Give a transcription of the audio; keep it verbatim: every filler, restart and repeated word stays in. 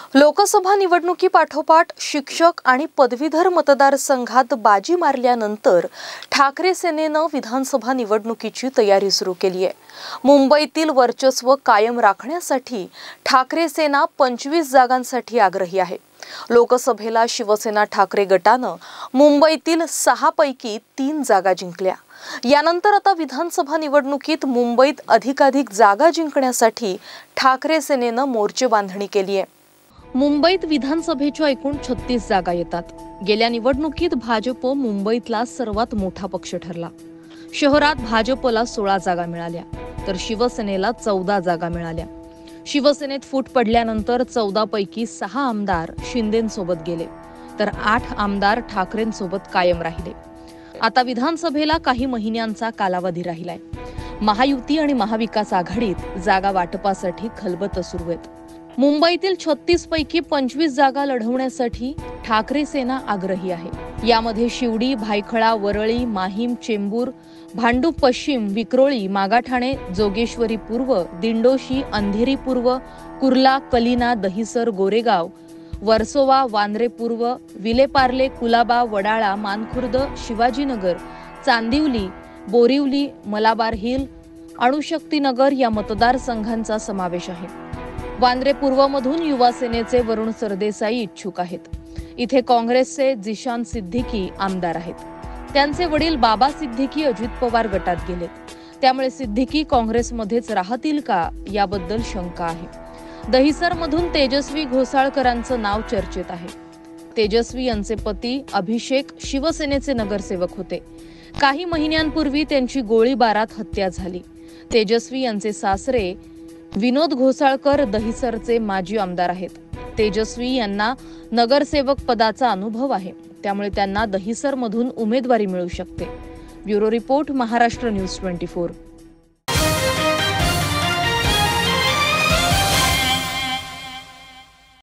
लोकसभा निवडणुकीपाठोपाठ शिक्षक आणि पदवीधर मतदारसंघात बाजी मारल्यानंतर ठाकरे सेनेनं विधानसभा निवडणुकीची तयारी सुरू केली आहे। मुंबईतील वर्चस्व कायम राखण्यासाठी ठाकरे सेना पंचवीस जागांसाठी आग्रही आहे। लोकसभेला शिवसेना ठाकरे गटानं मुंबईतील सहा पैकी तीन जागा जिंकल्या। यानंतर आता विधानसभा निवडणुकीत मुंबईत अधिकाधिक जागा जिंकण्यासाठी ठाकरे सेनेनं मोर्चे बांधणी केली आहे। मुंबईत विधानसभेच्या एकूण छत्तीस जागा येतात। गेल्या निवडणुकीत भाजप मुंबईतला सर्वात मोठा पक्ष ठरला। शहरात भाजपला सोळा जागा मिळाल्या तर शिवसेनेला चौदा जागा मिळाल्या। शिवसेनेत फूट पडल्यानंतर चौदा पैकी सहा आमदार शिंदेंसोबत गेले तर आठ आमदार ठाकरेंसोबत कायम राहिले। आता विधानसभेला काही महिन्यांचा कालावधी राहिलाय। महायुती आणि महाविकास आघाडीत जागा वाटपासाठी खलबतं सुरू आहेत। मुंबईतील छत्तीस पैकी पंचवीस जागा लढवण्यासाठी ठाकरे सेना आग्रही आहे। यामध्ये शिवडी, भायखळा, वरळी, माहीम, चेंबूर, भांडूप पश्चिम, विक्रोळी, मागाठाणे, जोगेश्वरी पूर्व, दिंडोशी, अंधेरी पूर्व, कुर्ला, कलिना, दहिसर, गोरेगाव, वर्सोवा, वांद्रे पूर्व, विलेपार्ले, कुलाबा, वडाळा, मानखुर्द, शिवाजीनगर, चांदिवली, बोरिवली, मलाबार हिल, अणुशक्तीनगर या मतदारसंघांचा समावेश आहे। वांद्रे पूर्वमधून युवा सेनेचे वरुण सरदेसाई इच्छुक आहेत। इथे काँग्रेसचे जिशान सिद्दीकी आमदार आहेत। त्यांचे वडील बाबा सिद्दीकी अजित पवार गटात गेलेत, त्यामुळे सिद्दीकी काँग्रेसमध्येच राहतील का याबद्दल शंका आहे। दहिसरमधून तेजस्वी घोसाळकरांचं नाव चर्चेत आहे। तेजस्वी यांचे पती अभिषेक शिवसेनेचे नगरसेवक होते। काही महिन्यांपूर्वी त्यांची गोळीबारात हत्या झाली। तेजस्वी यांचे सासरे विनोद घोसाळकर दहिसरचे माजी आमदार आहेत। तेजस्वी यांना नगरसेवक पदाचा अनुभव आहे, त्यामुळे त्यांना दहिसरमधून उमेदवारी मिळू शकते। ब्युरो रिपोर्ट, महाराष्ट्र न्यूज चोवीस।